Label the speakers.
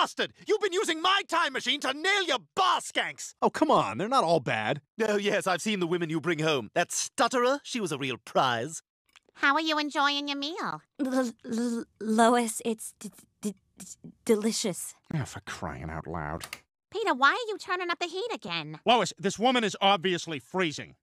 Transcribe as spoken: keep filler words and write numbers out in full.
Speaker 1: bastard! You've been using my time machine to nail your bar skanks!
Speaker 2: Oh, come on, they're not all bad.
Speaker 1: Oh, yes, I've seen the women you bring home. That stutterer, she was a real prize.
Speaker 3: How are you enjoying your meal?
Speaker 4: L L Lois, it's d d d delicious.
Speaker 2: Oh, for crying out loud.
Speaker 3: Peter, why are you turning up the heat again?
Speaker 5: Lois, this woman is obviously freezing.